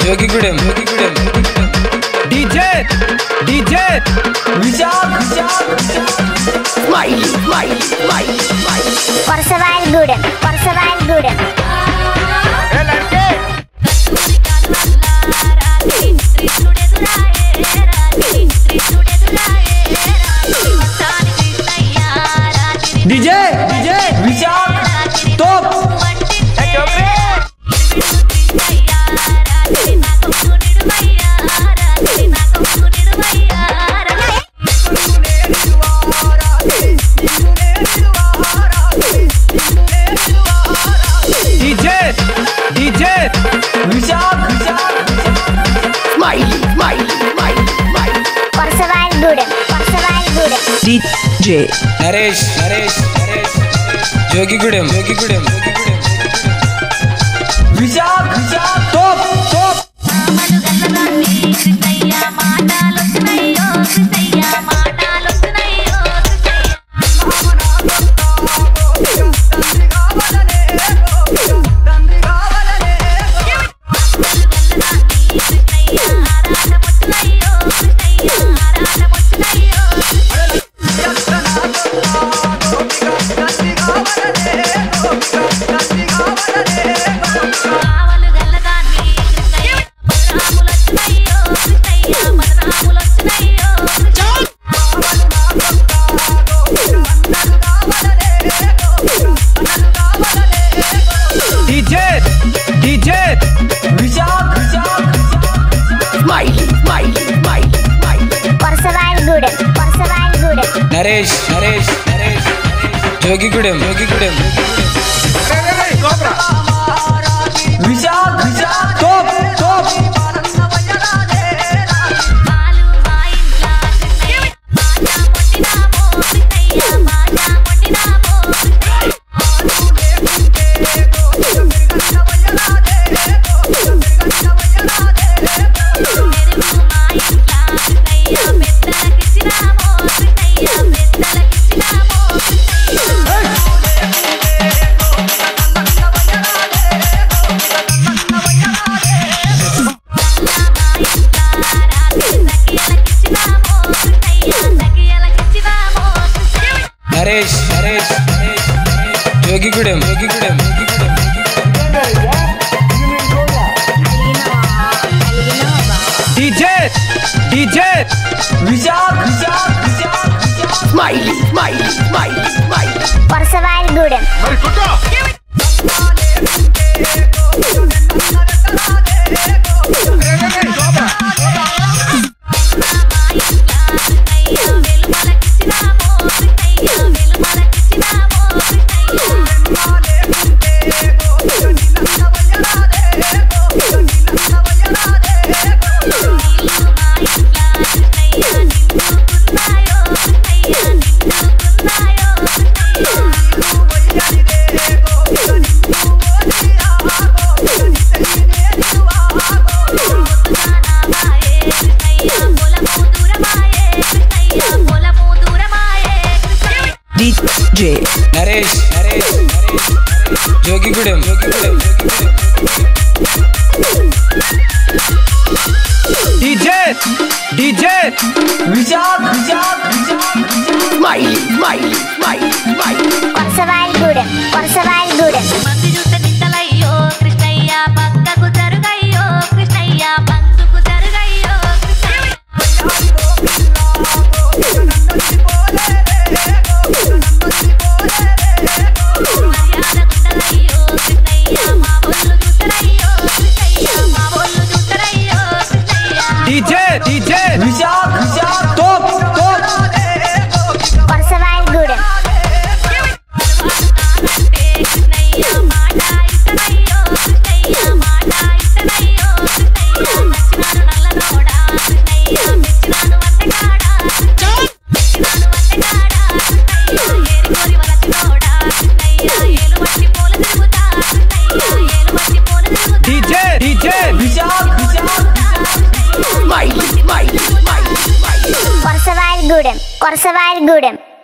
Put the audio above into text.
Jogigudem. DJ vishak. Smile. Gudem. DJ vishak thop. DJ vishak. Smile. Gudem. DJ Naresh. Jogigudem. Vishak thop. DJ vishak. Smile. Gudem. Naresh. Jogigudem. Vishak thop. Naresh. Jogigudem. DJ vishak. Smile. Gudem. DJ Naresh. Jogigudem. DJ vishak. Smile. Gudem. మంది చూస్తే నిందలయ్యో కృష్ణయ్య పక్కకు జరుగయ్యో కృష్ణయ్య బందుకు జరుగయ్యో మర్యాదగుండలయ్యో కృష్ణయ్య మా బొల్లు చూస్తరయ్యో కృష్ణయ్య మా Bollu చూస్తరయ్యో Krishnaiah DJ vishak thop. Gudem. Krishnaiah మాట ఇస్తనయ్యో కృష్ణయ్య మాట ఇస్తనయ్యో కృష్ణయ్య నచ్చినాను నల్లనోడా కృష్ణయ్య మెచ్చినాను వంటకాడా మెచ్చినాను వంటకాడా కృష్ణయ్య ఏరుకోరి వలచినోడా కృష్ణయ్య ఏలువట్టి పూల తిరుగుతా కృష్ణయ్య ఏలువట్టి పూల తిరుగుతా DJ vishak. Gudem.